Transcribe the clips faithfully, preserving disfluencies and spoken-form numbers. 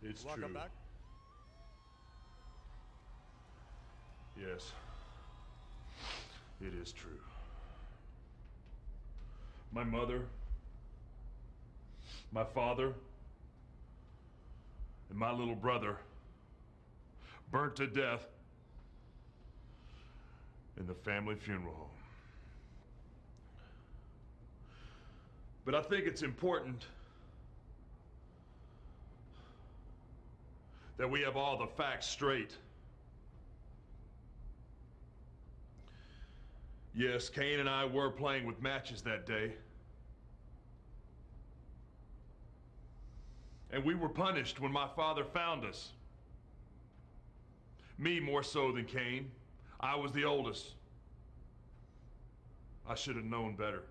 It's Welcome true. back. Yes. It is true. My mother, my father, and my little brother burnt to death in the family funeral home. But I think it's important that we have all the facts straight. Yes, Cain and I were playing with matches that day. And we were punished when my father found us. Me more so than Cain. I was the oldest. I should have known better.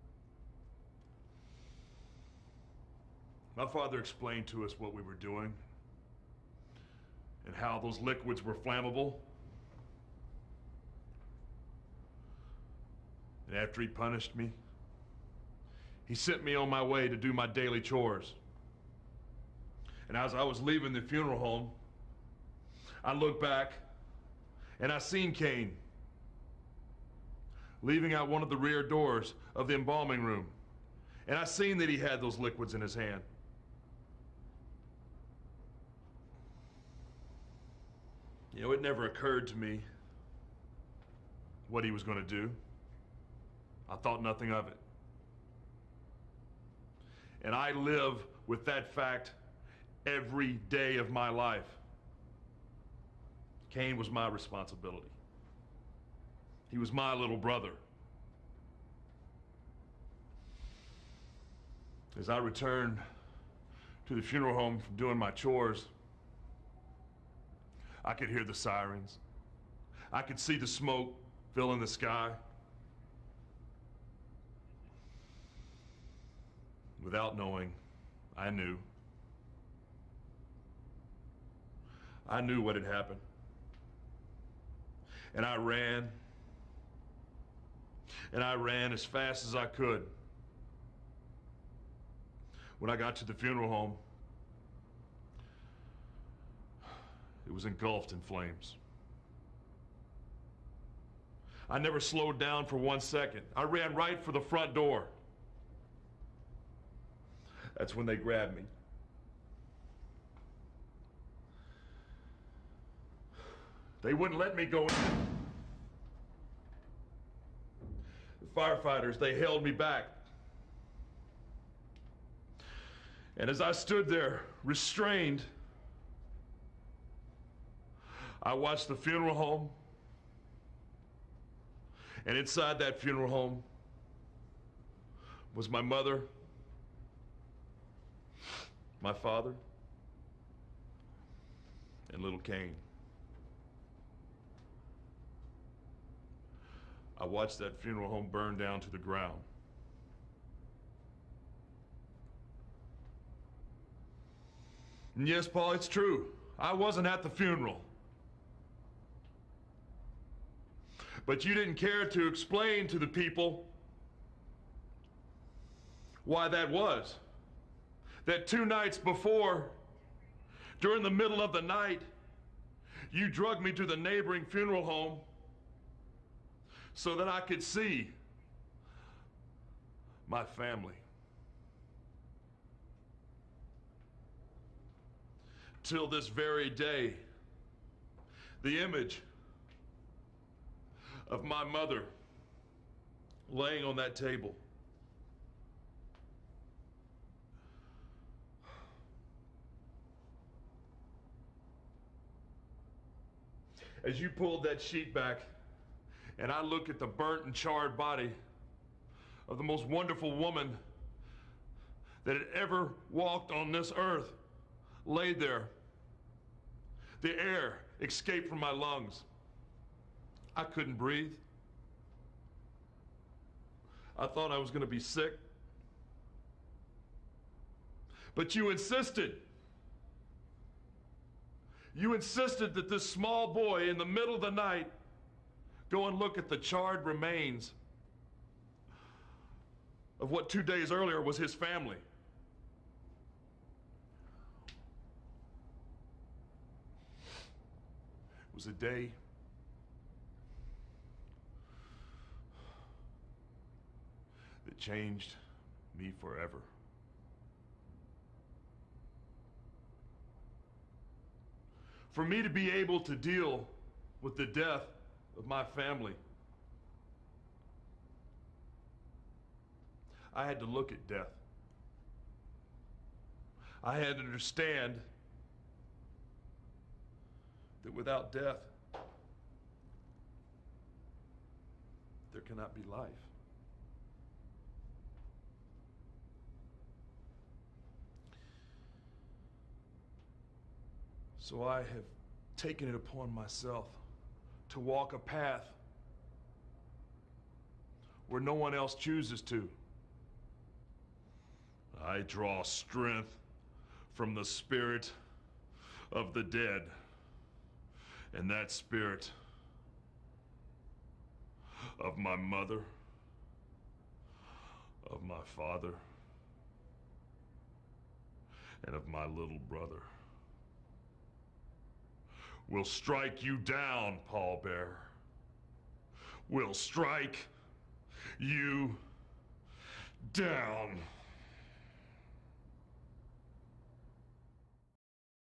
My father explained to us what we were doing and how those liquids were flammable. And after he punished me, he sent me on my way to do my daily chores. And as I was leaving the funeral home, I looked back and I seen Cain leaving out one of the rear doors of the embalming room. And I seen that he had those liquids in his hand. You know, it never occurred to me what he was going to do. I thought nothing of it. And I live with that fact every day of my life. Cain was my responsibility. He was my little brother. As I returned to the funeral home from doing my chores, I could hear the sirens. I could see the smoke filling the sky. Without knowing, I knew. I knew what had happened. And I ran. And I ran as fast as I could. When I got to the funeral home, it was engulfed in flames. I never slowed down for one second. I ran right for the front door. That's when they grabbed me. They wouldn't let me go in. The firefighters, they held me back. And as I stood there, restrained, I watched the funeral home. And inside that funeral home was my mother, my father, and little Cain. I watched that funeral home burn down to the ground. And yes, Paul, it's true. I wasn't at the funeral. But you didn't care to explain to the people why that was. That two nights before, during the middle of the night, you drugged me to the neighboring funeral home so that I could see my family. Till this very day, the image of my mother laying on that table. As you pulled that sheet back, and I look at the burnt and charred body of the most wonderful woman that had ever walked on this earth, laid there. The air escaped from my lungs. I couldn't breathe. I thought I was going to be sick. But you insisted. You insisted that this small boy in the middle of the night go and look at the charred remains of what two days earlier was his family. was a day that changed me forever. For me to be able to deal with the death of my family, I had to look at death. I had to understand that without death, there cannot be life. So I have taken it upon myself to walk a path where no one else chooses to. I draw strength from the spirit of the dead, and that spirit of my mother, of my father, and of my little brother will strike you down, pallbearer. Will strike you down.